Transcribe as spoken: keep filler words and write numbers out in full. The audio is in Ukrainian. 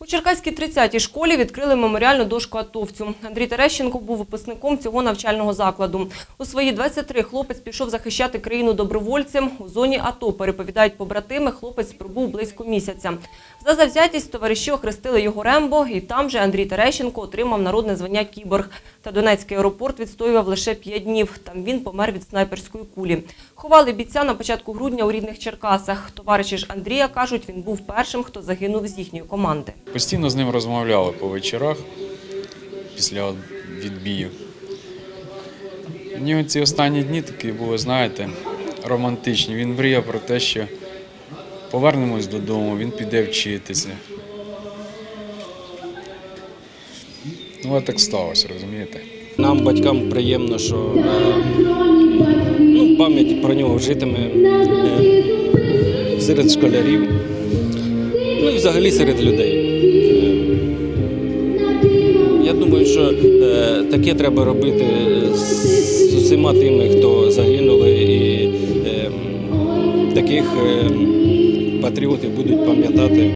У Черкаській тридцятій школі відкрили меморіальну дошку атовцю. Андрій Терещенко був випускником цього навчального закладу. У свої двадцять три хлопець пішов захищати країну добровольцем. У зоні АТО, переповідають побратими, хлопець пробув близько місяця. За завзятість товариші охрестили його Рембо, і там же Андрій Терещенко отримав народне звання «Кіборг». Та Донецький аеропорт відстоював лише п'ять днів. Там він помер від снайперської кулі. Ховали бійця на початку грудня у рідних Черкасах. Товариші ж Андрія кажуть, він був першим, хто загинув з їхньої команди. Постійно з ним розмовляли по вечорах після відбію. У нього ці останні дні такі були, знаєте, романтичні. Він мріяв про те, що повернемось додому, він піде вчитися. Ну, а так сталося, розумієте? Нам, батькам, приємно, що ну, пам'ять про нього житиме серед школярів, ну і взагалі серед людей. Я думаю, що таке треба робити з усіма тими, хто загинули, і таких патріотів будуть пам'ятати.